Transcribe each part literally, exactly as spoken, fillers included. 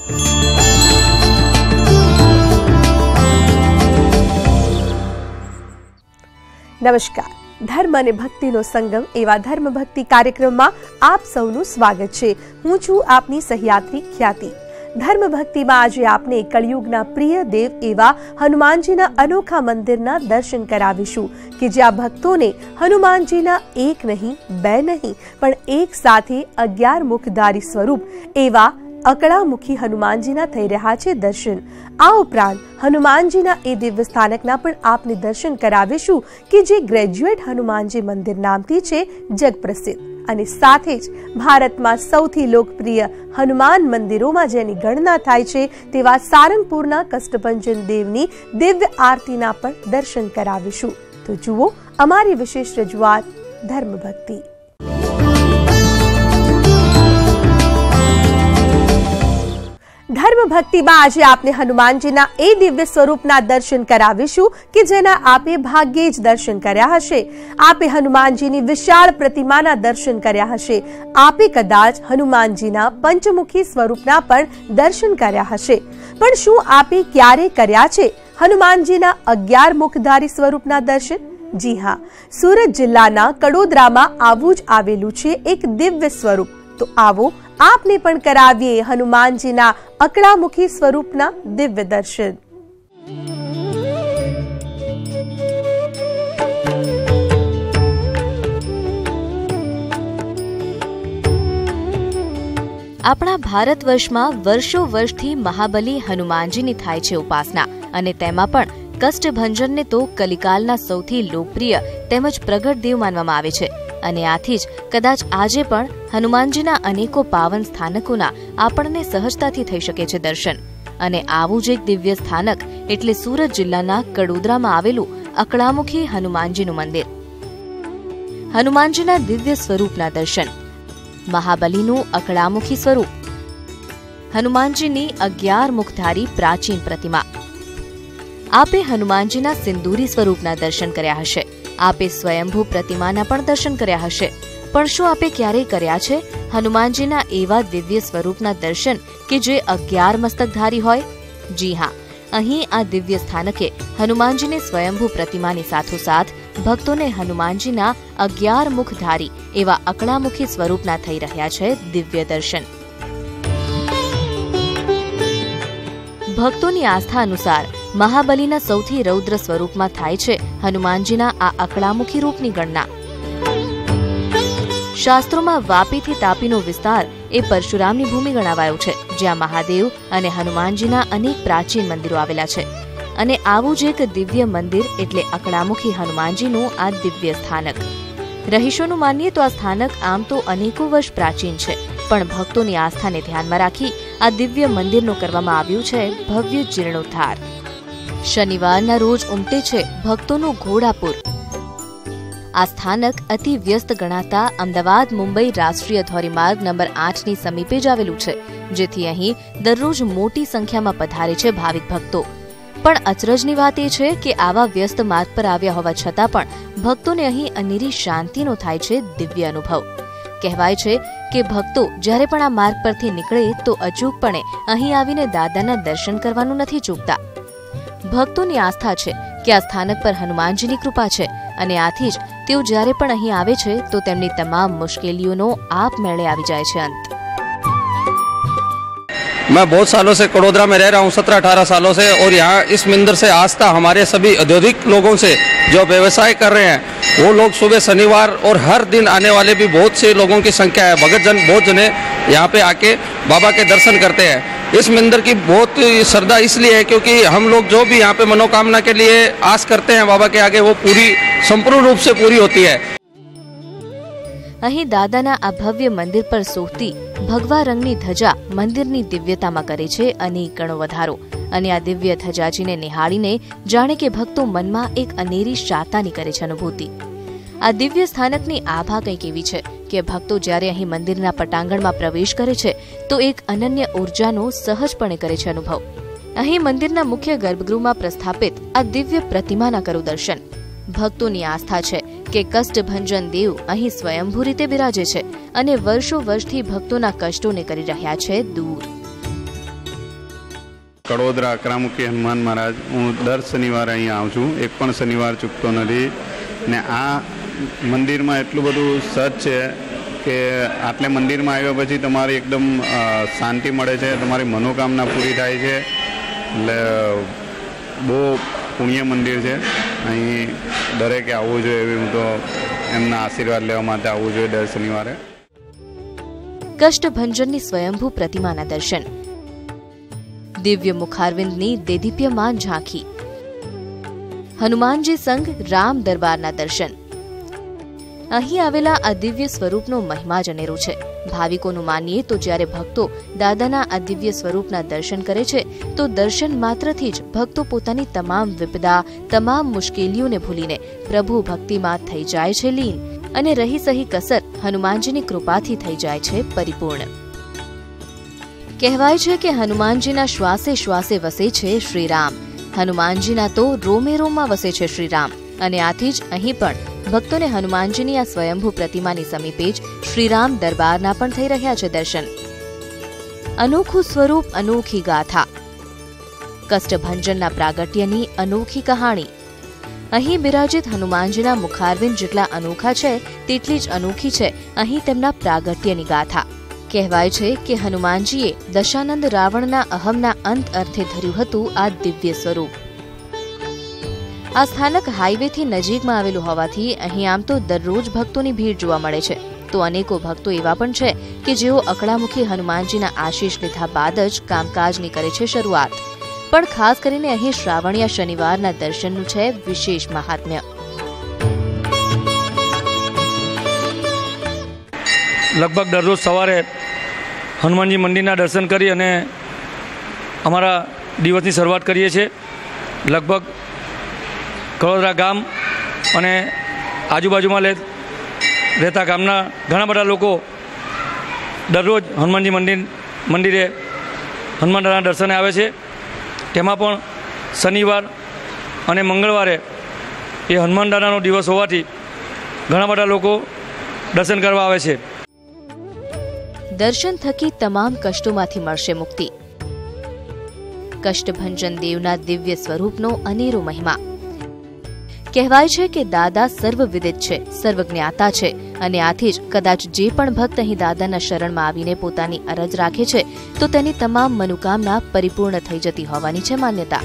નમસ્કાર. ધર્મ અને ભક્તિનો સંગમ એવા ધર્મ ભક્તિ કાર્યક્રમમાં આપ સૌનું સ્વાગત છે. હું છું આપની સહયાત્રી ખ્યાતિ. ધર્મ ભક્તિમાં આજે આપને કળિયુગના પ્રિય દેવ એવા હનુમાનજીના અનોખા મંદિરના દર્શન કરાવીશું કે જ્યાં ભક્તોને હનુમાનજીના એક નહીં, બે નહીં, પણ એક સાથે અગિયાર મુખધારી સ્વરૂપ એવા અકળામુખી હનુમાનજીના થઈ રહ્યા છે દર્શન. આ ઉપરાંત હનુમાનજીના એ દિવ્ય સ્થાનકના પણ આપને દર્શન કરાવીશું કે જે ગ્રેજ્યુએટ હનુમાનજી મંદિર નામથી છે જગપ્રસિદ્ધ, અને સાથે જ ભારતમાં સૌથી લોકપ્રિય હનુમાન મંદિરોમાં જેની ગણના થાય છે તેવા સારંગપુરના કષ્ટભંજન દેવની દિવ્ય આરતીના પણ દર્શન કરાવીશું. તો જુઓ અમારી વિશેષ રજૂઆત ધર્મ ભક્તિ. ધર્મ ભક્તિમાં આજે આપને હનુમાનજીના એ દિવ્ય સ્વરૂપના દર્શન કરાવીશું કે જેના આપે ભાગ્યે જ દર્શન કર્યા હશે. આપે હનુમાનજીની વિશાળ પ્રતિમાના દર્શન કર્યા હશે. આપે કદાચ હનુમાનજીના પંચમુખી સ્વરૂપના પણ દર્શન કર્યા હશે. પણ શું આપે ક્યારે કર્યા છે હનુમાનજીના અગિયાર મુખધારી સ્વરૂપના દર્શન? જી હા, સુરત જિલ્લાના કડોદરામાં આવું જ આવેલું છે એક દિવ્ય સ્વરૂપ. તો આવો આપને પણ કરાવીએ હનુમાનજીના અકળામુખી સ્વરૂપના દિવ્ય દર્શન. આપણા ભારત વર્ષમાં વર્ષો વર્ષથી મહાબલી હનુમાનજીની થાય છે ઉપાસના, અને તેમાં પણ કષ્ટભંજનને તો કલિકાલના સૌથી લોકપ્રિય તેમજ પ્રગટ દેવ માનવામાં આવે છે. અને આથી જ કદાચ આજે પણ હનુમાનજીના અનેકો પાવન સ્થાનકોના આપણને સહજતાથી થઈ શકે છે દર્શન. અને આવું જ એક દિવ્ય સ્થાનક એટલે સુરત જિલ્લાના કડોદરામાં આવેલું અકળામુખી હનુમાનજીનું મંદિર. હનુમાનજીના દિવ્ય સ્વરૂપના દર્શન. મહાબલીનું અકળામુખી સ્વરૂપ. હનુમાનજીની અગિયાર મુખધારી પ્રાચીન પ્રતિમા. આપે હનુમાનજીના સિંદૂરી સ્વરૂપના દર્શન કર્યા હશે. આપે સ્વયંભૂ પ્રતિમાના પણ દર્શન કર્યા હશે. પણ શું આપે ક્યારેય કર્યા છે હનુમાનજીના એવા દિવ્ય સ્વરૂપના દર્શન કે જે અગિયાર મસ્તકધારી હોય? જી હા, અહીં આ દિવ્ય સ્થાનકે હનુમાનજીની સ્વયંભૂ પ્રતિમાની સાથોસાથ ભક્તોને હનુમાનજીના અગિયાર મુખધારી એવા અકળામુખી સ્વરૂપના થઈ રહ્યા છે દિવ્ય દર્શન. ભક્તોની આસ્થા અનુસાર મહાબલીના સૌથી રૌદ્ર સ્વરૂપમાં થાય છે હનુમાનજીના આ અકળામુખી રૂપની ગણના. શાસ્ત્રોમાં વાપીથી તાપીનો વિસ્તાર એ પરશુરામની ભૂમિ ગણાવાયો છે, જ્યાં મહાદેવ અને હનુમાનજીના અનેક પ્રાચીન મંદિરો આવેલા છે. અને આવું જ એક દિવ્ય મંદિર એટલે અકળામુખી હનુમાનજીનું આ દિવ્ય સ્થાનક. રહીશોનું માનીએ તો આ સ્થાનક આમ તો અનેકો વર્ષ પ્રાચીન છે, પણ ભક્તોની આસ્થાને ધ્યાનમાં રાખી આ દિવ્ય મંદિરનો કરવામાં આવ્યું છે ભવ્ય જીર્ણોદ્ધાર. શનિવારના રોજ ઉમટે છે ભક્તોનું ઘોડાપુર. આ સ્થાનક અતિ વ્યસ્ત ગણાતા અમદાવાદ મુંબઈ રાષ્ટ્રીય ધોરીમાર્ગ નંબર આઠની સમીપે જ આવેલું છે, જેથી અહીં દરરોજ મોટી સંખ્યામાં પધારે છે ભાવિક ભક્તો. પણ અચરજની વાત એ છે કે આવા વ્યસ્ત માર્ગ પર આવ્યા હોવા છતાં પણ ભક્તોને અહીં અનેરી શાંતિનો થાય છે દિવ્ય અનુભવ. કહેવાય છે કે ભક્તો જ્યારે પણ આ માર્ગ પરથી નીકળે તો અચૂકપણે અહીં આવીને દાદાના દર્શન કરવાનું નથી ચૂકતા. ભક્તોની આસ્થા છે કે આ સ્થાનક પર હનુમાનજીની કૃપા છે, અને આથી જ તેઓ જ્યારે પણ અહીં આવે છે તો તેમની તમામ મુશ્કેલીઓનો આપમેળે આવી જાય છે અંત. मैं बहुत सालों से कड़ोदरा में रह रहा हूँ, सत्रह अठारह सालों से, और यहाँ इस मंदिर से आस्था हमारे सभी औद्योगिक लोगों से जो व्यवसाय कर रहे हैं वो लोग सुबह शनिवार और हर दिन आने वाले भी बहुत से लोगों की संख्या है. भगत जन बहुत जने यहाँ पे आके बाबा के दर्शन करते हैं. इस मंदिर की बहुत श्रद्धा इसलिए है क्योंकि हम लोग जो भी यहाँ पे मनोकामना के लिए आस करते हैं बाबा के आगे वो पूरी संपूर्ण रूप से पूरी होती है. અહીં દાદાના આ ભવ્ય મંદિર પર સોહતી ભગવા રંગની ધજા મંદિરની દિવ્યતામાં કરે છે અનેક ગણો વધારો. અને આ દિવ્ય ધજાજીને નિહાળીને જાણે કે ભક્તો મનમાં એક અનેરી શાતાની કરે છે અનુભૂતિ. આ દિવ્ય સ્થાનકની આભા કંઈક એવી છે કે ભક્તો જ્યારે અહીં મંદિરના પટાંગણમાં પ્રવેશ કરે છે તો એક અનન્ય ઉર્જાનો સહજપણે કરે છે અનુભવ. અહીં મંદિરના મુખ્ય ગર્ભગૃહમાં પ્રસ્થાપિત આ દિવ્ય પ્રતિમાના કરું દર્શન. ભક્તોની આસ્થા છે કે કષ્ટભંજન દેવ અહીં સ્વયંભૂ રીતે બિરાજે છે અને વર્ષો વર્ષથી ભક્તોના કષ્ટોને કરી રહ્યા છે દૂર. કડોદરા અકરામુખી હનુમાન મહારાજ. હું દર શનિવારે અહીંયા આવું છું, એક પણ શનિવાર ચૂકતો નથી. ને આ મંદિરમાં એટલું બધું સત છે કે આટલે મંદિરમાં આવ્યા પછી તમારી એકદમ શાંતિ મળે છે, તમારી મનોકામના પૂરી થાય છે. એટલે બહુ પુણ્ય મંદિર છે. અહીં દરેકે આવવું જોઈએ, એવી હું તો એમના આશીર્વાદ લેવા માટે આવવું જોઈએ દર શનિવારે. કષ્ટભંજનની સ્વયંભૂ પ્રતિમાના દર્શન, દિવ્ય મુખારવિંદની દેદીપ્યમાન ઝાંખી, હનુમાનજી સંગ રામ દરબારના દર્શન. અહીં આવેલા આ દિવ્ય સ્વરૂપનો મહિમા જ અનેરો છે. ભાવિકોનું માનીએ તો જ્યારે ભક્તો દાદાના આ દિવ્ય સ્વરૂપના દર્શન કરે છે તો દર્શન માત્રથી જ ભક્તો પોતાની તમામ વિપદા, તમામ મુશ્કેલીઓને ભૂલીને પ્રભુ ભક્તિમાં થઈ જાય છે લીન, અને રહી સહી કસર હનુમાનજીની કૃપાથી થઈ જાય છે પરિપૂર્ણ. કહેવાય છે કે હનુમાનજીના શ્વાસે શ્વાસે વસે છે શ્રીરામ. હનુમાનજીના તો રોમે રોમમાં વસે છે શ્રીરામ. અને આથી જ અહીં પણ ભક્તોને હનુમાનજીની આ સ્વયંભૂ પ્રતિમાની સમીપે જ શ્રીરામ દરબારના પણ થઈ રહ્યા છે દર્શન. અનોખું સ્વરૂપ, અનોખી ગાથા, કષ્ટભંજનના પ્રાગટ્યની અનોખી કહાણી. અહીં બિરાજિત હનુમાનજીના મુખારવિંદ જેટલા અનોખા છે તેટલી જ અનોખી છે અહીં તેમના પ્રાગટ્યની ગાથા. કહેવાય છે કે હનુમાનજીએ દશાનંદ રાવણના અહમના અંત અર્થે ધર્યું હતું આ દિવ્ય સ્વરૂપ. આ સ્થાનક હાઈવેથી નજીકમાં આવેલું હોવાથી અહીં આમ તો દરરોજ ભક્તોની ભીડ જોવા મળે છે, તો અનેકો ભક્તો એવા પણ છે કે જેઓ અકળામુખી હનુમાનજીના આશીષ લીધા બાદ જ કામકાજની કરે છે શરૂઆત. પણ ખાસ કરીને અહીં શ્રાવણીયા શનિવારના દર્શનનું છે વિશેષ મહાત્મ્ય. લગભગ દરરોજ સવારે હનુમાનજી મંદિરના દર્શન કરી અને અમારા દિવસની શરૂઆત કરીએ છીએ. લગભગ કડોદરા ગામ અને આજુબાજુમાં રહેતા ગામના ઘણા બધા લોકો દરરોજ હનુમાનજી મંદિર મંદિરે હનુમાન દાદાના દર્શને આવે છે. તેમાં પણ શનિવાર અને મંગળવારે એ હનુમાન દાદાનો દિવસ હોવાથી ઘણા બધા લોકો દર્શન કરવા આવે છે. દર્શન થકી તમામ કષ્ટોમાંથી મળશે મુક્તિ. કષ્ટભંજન દેવના દિવ્ય સ્વરૂપનો અનેરો મહિમા. કહેવાય છે કે દાદા સર્વવિદિત છે, સર્વજ્ઞાતા છે, અને આથી જ કદાચ જે પણ ભક્ત અહીં દાદાના શરણમાં આવીને પોતાની અરજ રાખે છે તો તેની તમામ મનોકામના પરિપૂર્ણ થઈ જતી હોવાની છે માન્યતા.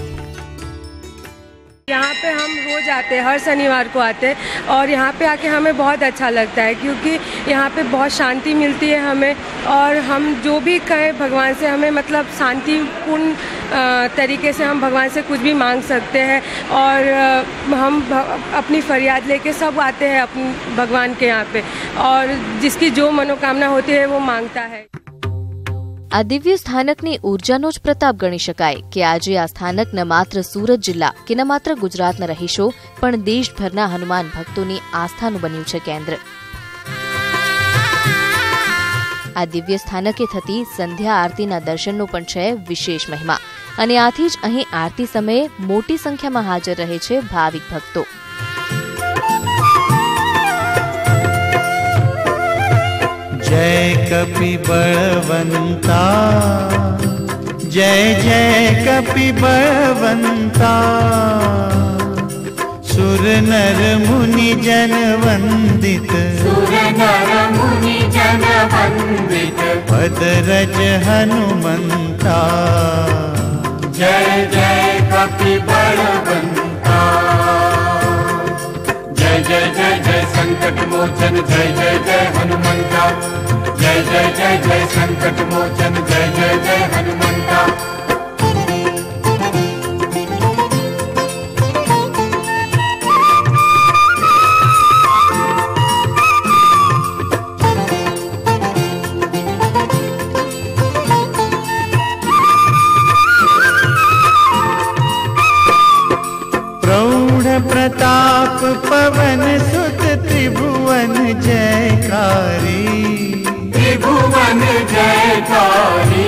यहाँ पे हम रोज आते हैं, हर शनिवार को आते हैं और यहाँ पे आके हमें बहुत अच्छा लगता है क्योंकि यहाँ पे बहुत शांति मिलती है हमें, और हम जो भी कहें भगवान से हमें मतलब शांतिपूर्ण तरीके से हम भगवान से कुछ भी मांग सकते हैं, और हम अपनी फरियाद लेके सब आते हैं अपने भगवान के यहाँ पे, और जिसकी जो मनोकामना होती है वो मांगता है. આ દિવ્ય સ્થાનકની ઉર્જાનો જ પ્રતાપ ગણી શકાય કે આજે આ સ્થાનક ન માત્ર સુરત જિલ્લા કે ન માત્ર ગુજરાતના રહીશો પણ દેશભરના હનુમાન ભક્તોની આસ્થાનું બન્યું છે કેન્દ્ર. આ દિવ્ય સ્થાનકે થતી સંધ્યા આરતીના દર્શનનો પણ છે વિશેષ મહિમા, અને આથી જ અહીં આરતી સમયે મોટી સંખ્યામાં હાજર રહે છે ભાવિક ભક્તો. जय कपि बलवंता, जय जय कपि बलवंता, सुर नर मुनि जन वंदित, सुर नर मुनि जन वंदित, पद रज हनुमंता. जय जय कपि बलवंता, जय जय जय जय संकट मोचन, जय जय जय हनुमंता. जय जय जय जय संकट मोचन, जय जय जय हनुमंता. प्रौढ़ प्रताप पवन सुत त्रिभुवन जयकारी, त्रिभुवन जयकारी.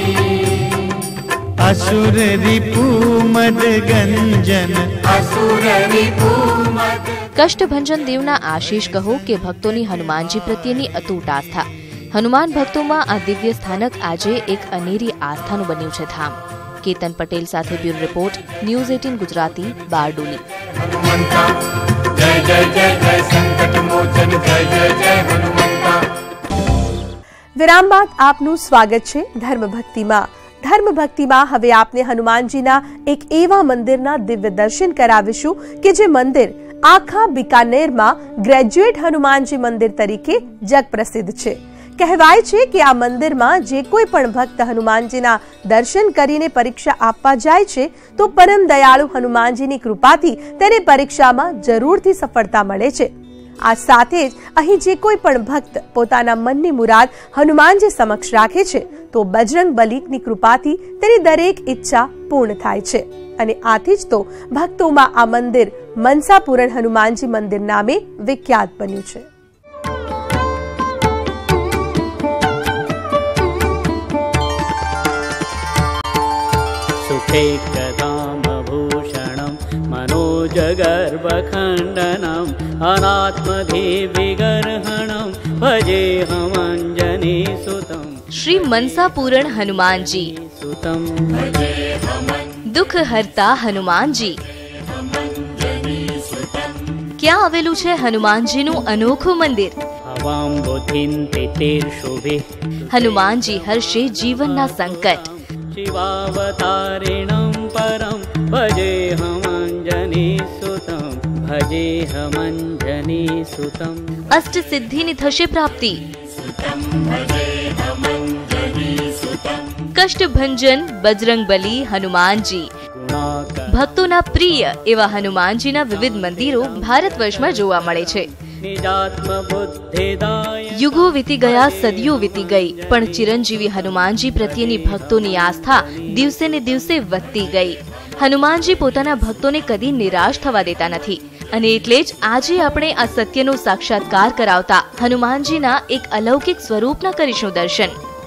असुर रिपु मद गंजन, असुर रिपु मद. કષ્ટભંજન દેવના આશીષ કહો કે ભક્તોની હનુમાનજી પ્રત્યેની અતૂટ આસ્થા. હનુમાન ભક્તોમાં આ દિવ્ય સ્થાનક આજે એક અનેરી આસ્થાનું બન્યું છે ધામ. કેતન પટેલ સાથે બ્યુરો રિપોર્ટ, ન્યૂઝ અઠારહ ગુજરાતી, બારડોલી. जय जय जय जय संकट मोचन जय जय जय हनुमंता. વિરામ બાદ આપનું સ્વાગત છે ધર્મ ભક્તિમાં. ધર્મ ભક્તિમાં હવે આપને હનુમાનજીના એક એવા મંદિરના દિવ્ય દર્શન કરાવીશું કે જે મંદિર આખા બિકાનેરમાં ગ્રેજ્યુએટ હનુમાનજી મંદિર તરીકે જગ પ્રસિદ્ધ છે. કહેવાય છે કે આ મંદિરમાં જે કોઈ પણ ભક્ત હનુમાનજીના દર્શન કરીને પરીક્ષા આપવા જાય છે તો પરમ દયાળુ હનુમાનજીની કૃપાથી તેને પરીક્ષામાં જરૂરથી સફળતા મળે છે. આ સાથે જ અહીં જે કોઈ પણ ભક્ત પોતાના મનની મુરાદ હનુમાનજી સમક્ષ રાખે છે તો બજરંગ બલીની કૃપાથી તેની દરેક ઈચ્છા પૂર્ણ થાય છે. અને આથી જ તો ભક્તોમાં આ મંદિર મનસાપૂરણ હનુમાનજી મંદિર નામે વિખ્યાત બન્યું છે. सुखेकदामभूषणं मनोजगर्भखण्डनं अनात्मदेविगर्हणं भजेऽहमञ्जनी सुतं. શ્રી મનસાપૂરણ હનુમાનજી सुतं દુઃખ હરતા હનુમાનજી. ક્યાં આવેલું છે હનુમાનજીનું અનોખું મંદિર? हवां बुद्धिं तितिर्शुभे હનુમાનજી હર્ષે જીવનના સંકટ. शिवावतारिणं परं भजेऽहमञ्जनी सुतं भजेऽहमञ्जनी सुतं. અષ્ટ સિદ્ધિની થશે પ્રાપ્તિ. કષ્ટભંજન બજરંગ બલી હનુમાનજી. ભક્તોના પ્રિય એવા હનુમાનજીના વિવિધ મંદિરો ભારત વર્ષમાં જોવા મળે છે. યુગો વીતી ગયા, સદીઓ વીતી ગઈ, પણ ચિરંજીવી હનુમાનજી પ્રત્યેની ભક્તોની આસ્થા દિવસે ને દિવસે વધતી ગઈ. હનુમાનજી પોતાના ભક્તોને કદી નિરાશ થવા દેતા નથી અને એટલે જ આજે આપણે આ સત્યનો સાક્ષાત્કાર કરાવતા હનુમાનજીના એક અલૌકિક સ્વરૂપના કરીશું દર્શન.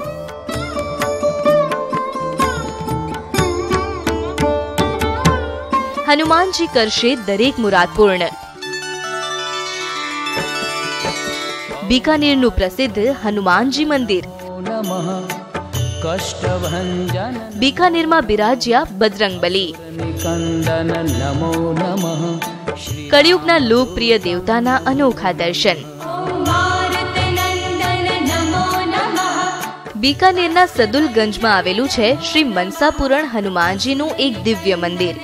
હનુમાનજી કરશે દરેક મુરાદ પૂર્ણ. બીકાનેરનું પ્રસિદ્ધ હનુમાનજી મંદિર. બીકાનેરમાં બિરાજ્યા બજરંગ બલી. કળિયુગના લોકપ્રિય દેવતાના અનોખા દર્શન. બીકાનેરના સદુલગંજમાં આવેલું છે શ્રી મનસાપૂરણ હનુમાનજીનું એક દિવ્ય મંદિર.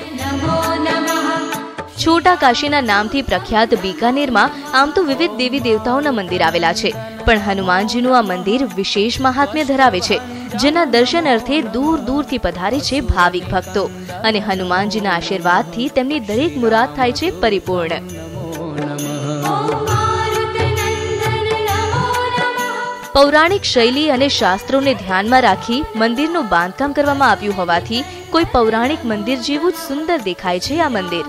છોટા કાશીના નામથી પ્રખ્યાત બીકાનેરમાં આમ તો વિવિધ દેવી દેવતાઓના મંદિર આવેલા છે, પણ હનુમાનજીનું આ મંદિર વિશેષ મહાત્મ્ય ધરાવે છે, જેના દર્શન અર્થે દૂર દૂરથી પધારે છે ભાવિક ભક્તો અને હનુમાનજીના આશીર્વાદથી તેમની દરેક મુરાદ થાય છે પરિપૂર્ણ. પૌરાણિક શૈલી અને શાસ્ત્રોને ધ્યાનમાં રાખી મંદિરનું બાંધકામ કરવામાં આવ્યું હોવાથી કોઈ પૌરાણિક મંદિર જેવું જ સુંદર દેખાય છે આ મંદિર.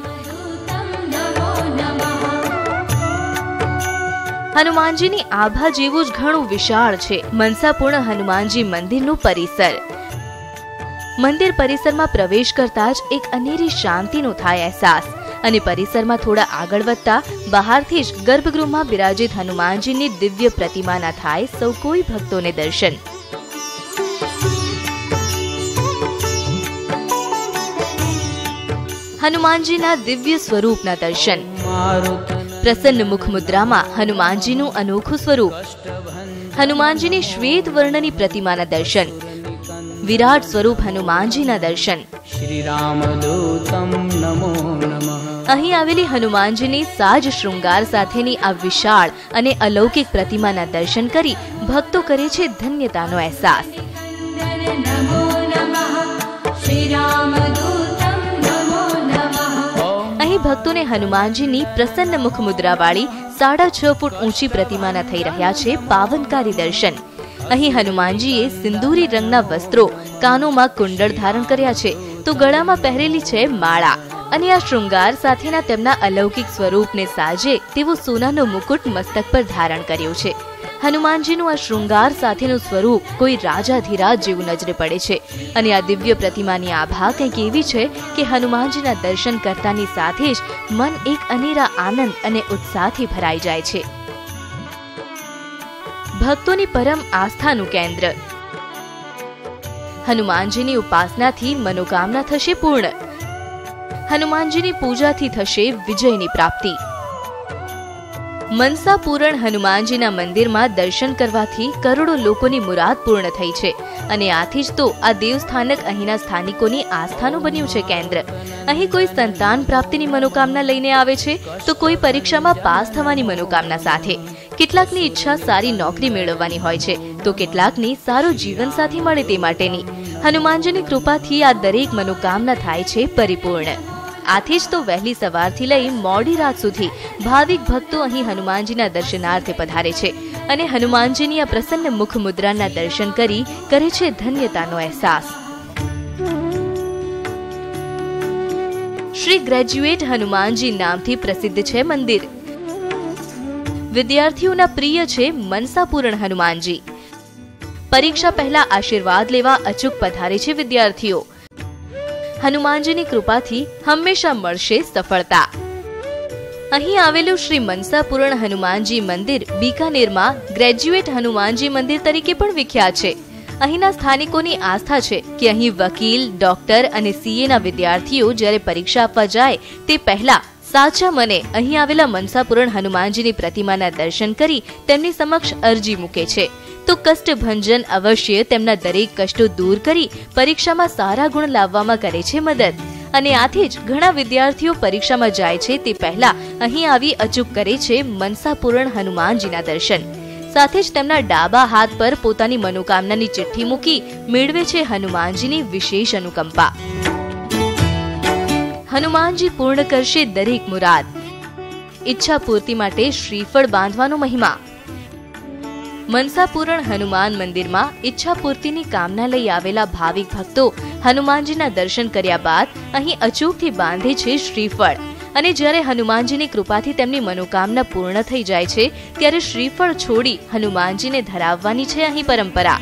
હનુમાનજીની આભા જેવું જ ઘણું વિશાળ છે મનસાપૂર્ણ હનુમાનજી મંદિરનું પરિસર. મંદિર પરિસરમાં પ્રવેશ કરતા જ એક અનેરી શાંતિનો થાય અહેસાસ અને પરિસરમાં થોડા આગળ વધતા બહારથી જ ગર્ભગૃહમાં બિરાજિત હનુમાનજીની દિવ્ય પ્રતિમાના થાય સૌ કોઈ ભક્તોને દર્શન. હનુમાનજીના દિવ્ય સ્વરૂપના દર્શન. પ્રસન્ન મુખ મુદ્રામાં હનુમાનજીનું અનોખું સ્વરૂપ. હનુમાનજીની શ્વેત વર્ણની પ્રતિમાના દર્શન. વિરાટ સ્વરૂપ હનુમાનજીના દર્શન. અહીં આવેલી હનુમાનજીની સાજ શૃંગાર સાથેની આ વિશાળ અને અલૌકિક પ્રતિમાના દર્શન કરી ભક્તો કરે છે ધન્યતાનો અહેસાસ. અહીં ભક્તોને હનુમાનજીની પ્રસન્ન મુખ મુદ્રાવાળી સાડા છ ફૂટ ઊંચી પ્રતિમાના થઈ રહ્યા છે પાવનકારી દર્શન. અહીં હનુમાનજીએ સિંદૂરી રંગના વસ્ત્રો, કાનોમાં કુંડળ ધારણ કર્યા છે તો ગળામાં પહેરેલી છે માળા અને આ શૃંગાર સાથેના તેમના અલૌકિક સ્વરૂપને સાજે તેવો સોનાનો મુકુટ મસ્તક પર ધારણ કર્યો છે. હનુમાનજીનું આ શૃંગાર સાથેનું સ્વરૂપ કોઈ રાજાધિરાજ જેવું નજરે પડે છે અને આ દિવ્ય પ્રતિમાની આભા કંઈક એવી છે કે હનુમાનજીના દર્શન કરતાની સાથે જ મન એક અનેરા આનંદ અને ઉત્સાહથી ભરાઈ જાય છે. ભક્તોની પરમ આસ્થાનું કેન્દ્ર. હનુમાનજીની ઉપાસનાથી મનોકામના થશે પૂર્ણ. હનુમાનજીની પૂજાથી થશે વિજયની પ્રાપ્તિ. મનસા પૂરણ હનુમાનજીના મંદિરમાં દર્શન કરવાથી કરોડો લોકોની મુરાદ પૂર્ણ થઈ છે અને આથી જ તો આ દેવસ્થાનક અહીંના સ્થાનિકોની આસ્થાનું બન્યું છે કેન્દ્ર. અહીં કોઈ સંતાન પ્રાપ્તિની મનોકામના લઈને આવે છે, તો કોઈ પરીક્ષામાં પાસ થવાની મનોકામના સાથે. કેટલાકની ઈચ્છા સારી નોકરી મેળવવાની હોય છે, તો કેટલાકની સારો જીવનસાથી મળે તે માટેની. હનુમાનજીની કૃપાથી આ દરેક મનોકામના થાય છે પરિપૂર્ણ. આથી જ તો વહેલી સવારથી લઈ મોડી રાત સુધી ભાવિક ભક્તો અહીં હનુમાનજીના દર્શનાર્થે પધારે છે અને હનુમાનજીની આ પ્રસન્ન મુખ મુદ્રાના દર્શન કરી કરે છે ધન્યતાનો અહેસાસ. શ્રી ગ્રેજ્યુએટ હનુમાનજી નામથી પ્રસિદ્ધ છે મંદિર. વિદ્યાર્થીઓના પ્રિય છે મનસા પૂરણ હનુમાનજી. પરીક્ષા પહેલા આશીર્વાદ લેવા અચૂક પધારે છે વિદ્યાર્થીઓ. હનુમાનજીની કૃપાથી હંમેશા મળશે સફળતા. અહીં આવેલું શ્રી મનસા પૂરણ હનુમાનજી મંદિર બીકાનેરમાં ગ્રેજ્યુએટ હનુમાનજી મંદિર તરીકે પણ વિખ્યાત છે. અહીંના સ્થાનિકોની આસ્થા છે કે અહીં વકીલ, ડોક્ટર અને સીએ ના વિદ્યાર્થીઓ જ્યારે પરીક્ષા આપવા જાય તે પહેલા સાચા મને અહીં આવેલા મનસા પૂરણ હનુમાનજીની પ્રતિમાના દર્શન કરી તેમની સમક્ષ અરજી મૂકે છે, તો કષ્ટભંજન અવશ્ય તેમના દરેક કષ્ટો દૂર કરી પરીક્ષામાં સારા ગુણ લાવવામાં કરે છે મદદ. અને આથી જ ઘણા વિદ્યાર્થીઓ પરીક્ષામાં જાય છે તે પહેલા અહીં આવી અચૂક કરે છે મનસા પૂરણ હનુમાનજીના દર્શન. સાથે જ તેમના ડાબા હાથ પર પોતાની મનોકામનાની ચિઠ્ઠી મૂકી મેળવે છે હનુમાનજીની વિશેષ અનુકંપા. હનુમાનજી પૂર્ણ કરશે દરેક મુરાદ. ઈચ્છા પૂર્તિ માટે શ્રીફળ બાંધવાનો મહિમા. મનસા પૂરણ હનુમાન મંદિરમાં ઈચ્છા પૂર્તિની કામના લઈ આવેલા ભાવિક ભક્તો હનુમાનજીના દર્શન કર્યા બાદ અહીં અચૂકથી બાંધે છે શ્રીફળ. અને જ્યારે હનુમાનજીની કૃપાથી તેમની મનોકામના પૂર્ણ થઈ જાય છે ત્યારે શ્રીફળ છોડી હનુમાનજીને ધરાવવાની છે અહીં પરંપરા.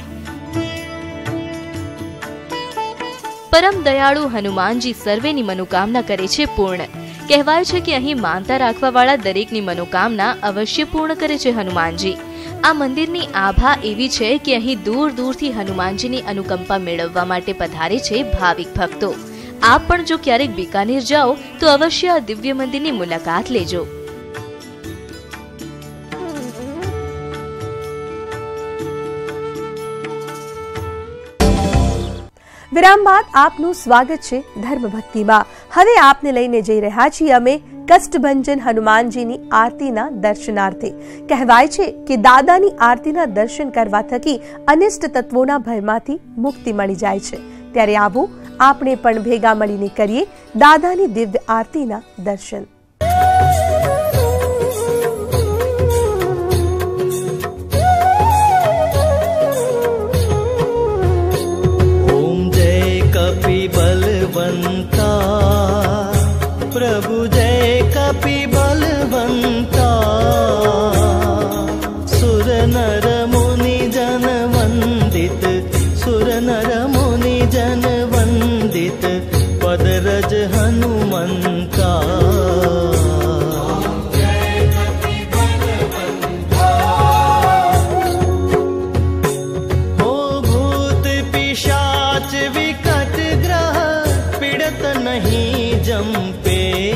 પરમ દયાળુ હનુમાનજી સર્વેની મનોકામના કરે છે પૂર્ણ. કહેવાય છે કે અહીં માનતા રાખવા વાળા દરેકની મનોકામના અવશ્ય પૂર્ણ કરે છે હનુમાનજી. આ મંદિરની આભા એવી છે કે અહીં દૂર દૂરથી હનુમાનજીની અનુકંપા મેળવવા માટે પધારે છે ભાવિક ભક્તો. આપ પણ જો ક્યારેક બીકાનેર જાઓ તો અવશ્ય આ દિવ્ય મંદિરની મુલાકાત લેજો. વિરામ બાદ આપનું સ્વાગત છે ધર્મ ભક્તિમાં. હવે આપને લઈને જઈ રહ્યા છીએ અમે કષ્ટભંજન હનુમાનજીની આરતીના દર્શનાર્થે. કહેવાય છે કે દાદાની આરતીના દર્શન કરવા થકી અનિષ્ટ તત્વોના ભયમાંથી મુક્તિ મળી જાય છે. ત્યારે આવો આપણે પણ ભેગા મળીને કરીએ દાદાની દિવ્ય આરતીના દર્શન. ઓમ જય કપિ બલવંતા પ્રભુ જય કપિ બલવંતા સુર નર મુનિ જન વંદિત સુર નર મુનિ જન વંદિત પદરજ હનુમંતા. હો ભૂત પિશાચ વિકટ ગ્રહ પીડત નહીં જંપે.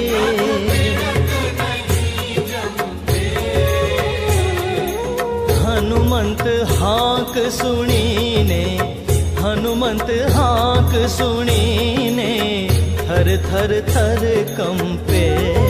હનુમંત હાક સુણીને હનુમંત હાક સુણીને થર થર થર કંપે.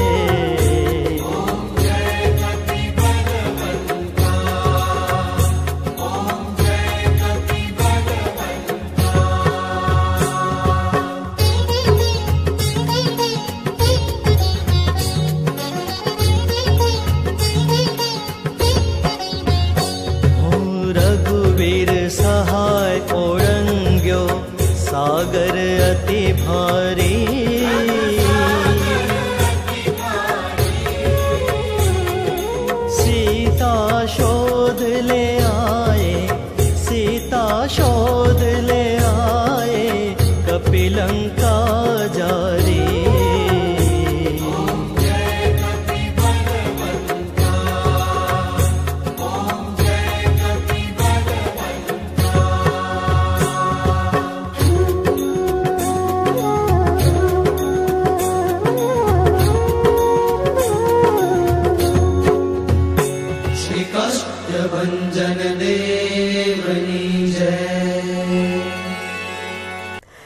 સહાય ઓળંગ્યો સાગર અતિ ભારી. સીતા શોધ લે આયે સીતા શોધ લે આયે કપિલંકા જારી.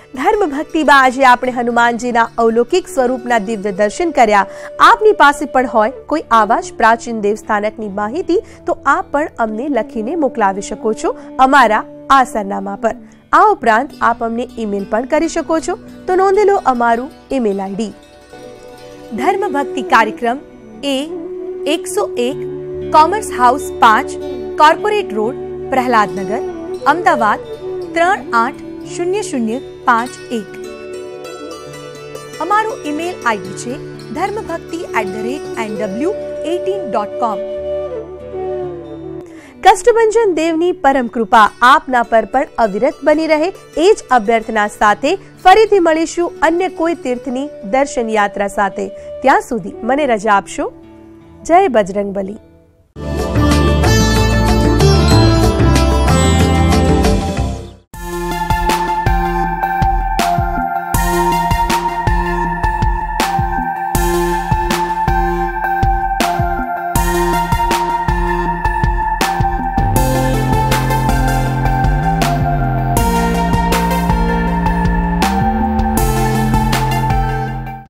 ધર્મ ભક્તિમાં આજે આપણે હનુમાનજીના અવલૌકિક સ્વરૂપના દિવ્ય દર્શન કર્યા। આપની પાસે પણ હોય કોઈ આવા જ પ્રાચીન દેવસ્થાનકની માહિતી તો આપ પણ અમને લખીને મોકલાવી શકો છો અમારા આ સરનામા પર। આ ઉપરાંત આપ અમને ઈમેલ પણ કરી શકો છો, તો નોંધી લો અમારું ઈમેલ આઈડી ધર્મ ભક્તિ કાર્યક્રમ એ એકસો એક કોમર્સ હાઉસ પાંચ કોર્પોરેટ રોડ પ્રહલાદનગર અમદાવાદ ત્રણ આઠ શૂન્ય શૂન્ય પાંચ એક। અમારું ઈમેલ આઈડી છે Dharmabhakti at the rate N W eighteen dot com. Kashtabhanjan દેવની પરમ કૃપા આપના પર પણ અવિરત બની રહે એ જ અભ્યર્થના સાથે ફરીથી મળીશું અન્ય કોઈ તીર્થની દર્શન યાત્રા સાથે। ત્યાં સુધી મને રજા આપશો। જય બજરંગબલી।